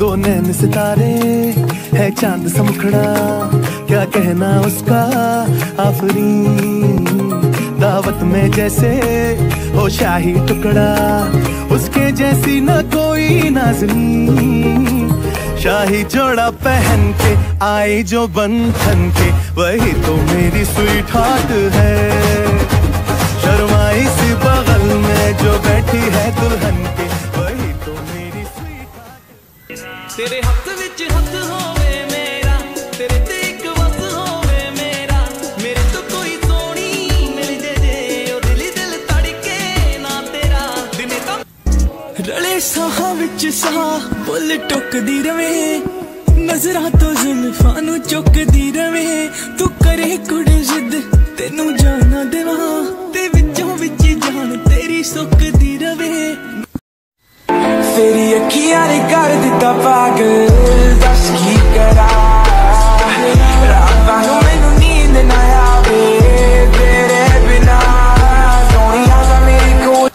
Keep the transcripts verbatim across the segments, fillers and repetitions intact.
दो नैन सितारे है चांद सा मुखड़ा, क्या कहना उसका आफरीन। दावत में जैसे हो शाही टुकड़ा, उसके जैसी न कोई नाज़नीन। शाही जोड़ा पहन के आई जो बंधन के, वही तो मेरी स्वीट हार्ट है। शर्माई सी बगल में जो बैठी है दुल्हन के, वही तो मेरी स्वीट हार्ट। तेरे हथ विच हथ होवे मेरा, तेरे ते एक वस होवे मेरा। मेरे तो कोई सोनी मिल जे जे, ओ दिल दिल तड़के ना तेरा दिने तो रले साह विच साह बुल टुकदी रवे, नजरां तो जुल्फां नू चुकदी रवे। तू करे कुड़े जिद तेनू जाना देवा, ते विचों विच जान तेरी सुकदी रवे। तेरी अखियां ने कर दिता पागल, दस की करा रातां नू मैनू नींद ना आवे तेरे बिना। सोनिया दा मेरी कोल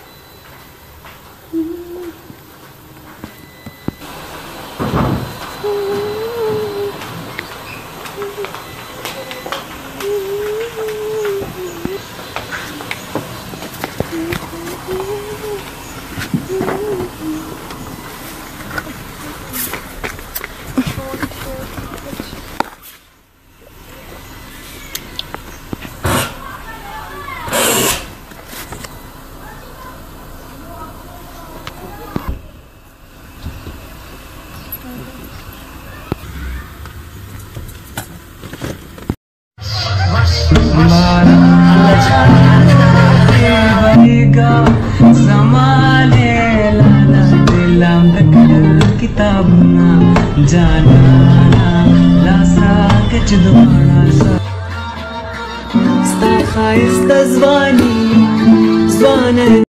किताब ना जाना लासा कच दुआना सा sta khaysta zwani zwana